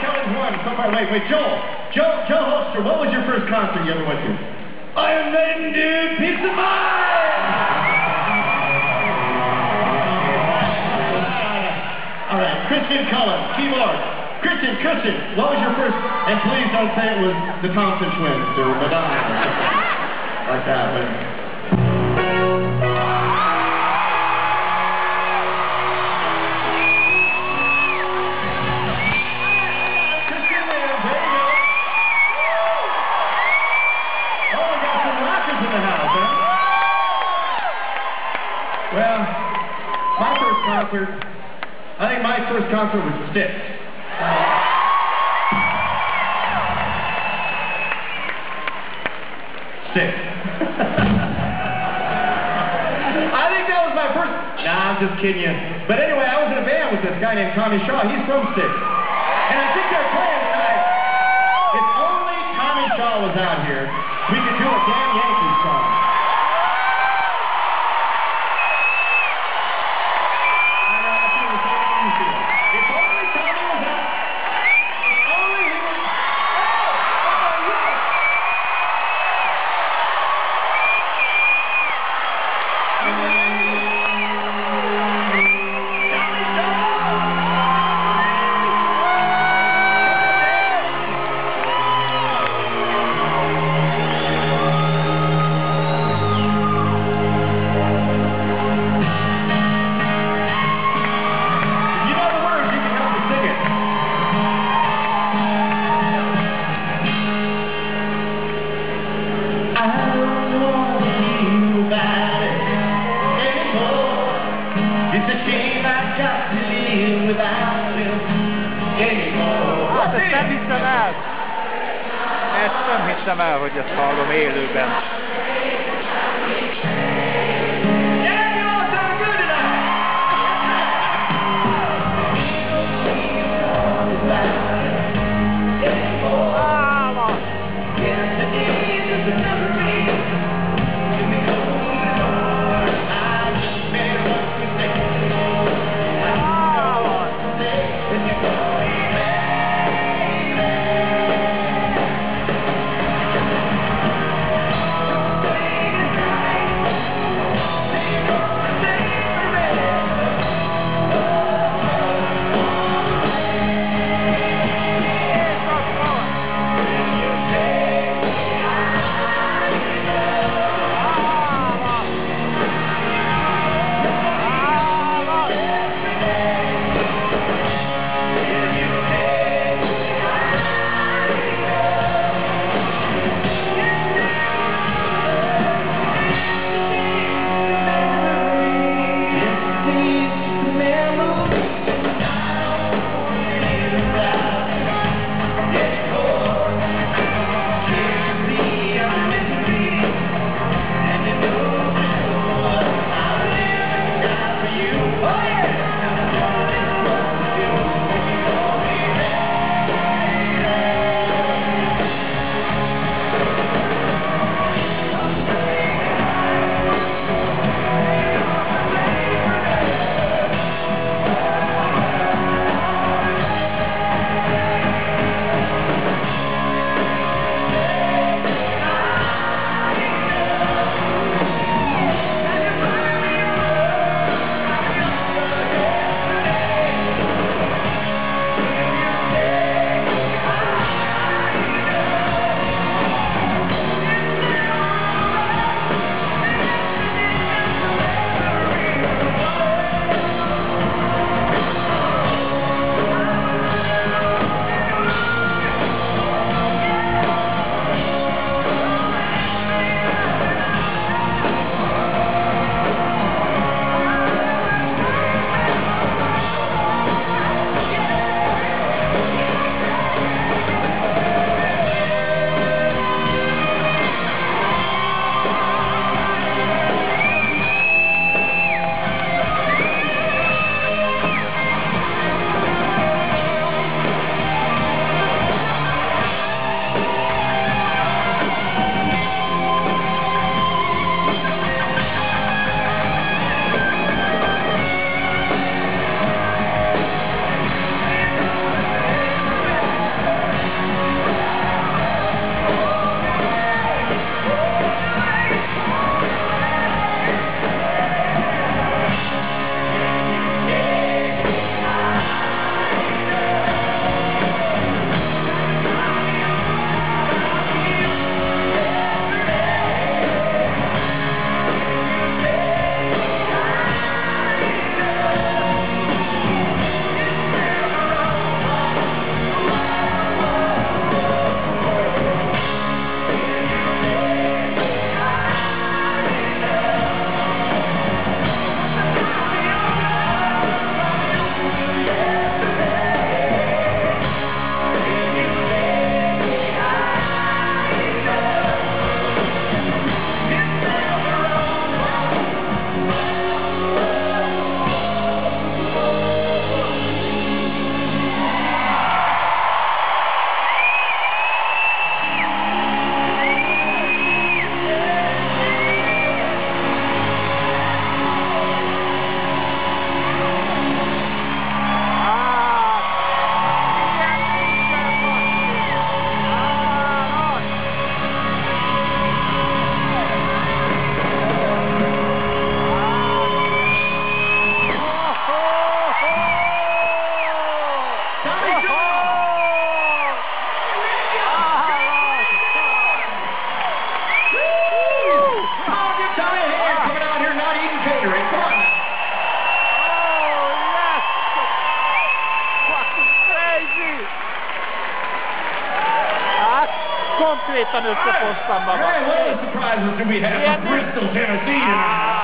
Kelly's one. So far, wait, Joe Holster, what was your first concert you ever went to? Iron Maiden, dude! Peace of mind! All right, Christian Cullen, keyboard. Christian, what was your first? And please don't say it was the Thompson Twins or Madonna. Like that, but... Well, my first concert, I think my first concert was Styx. Styx. I think that was my first, nah, I'm just kidding you. But anyway, I was in a band with this guy named Tommy Shaw. He's from Styx. And I think they're playing tonight. If only Tommy Shaw was out here, we could do a damn Yankees song. Hát ezt nem hiszem el. Ezt nem hiszem el, hogy ezt hallom élőben. Teljesen összefostam magam. All right, what other surprises do we have Ilyen from Bristol, Tennessee tonight?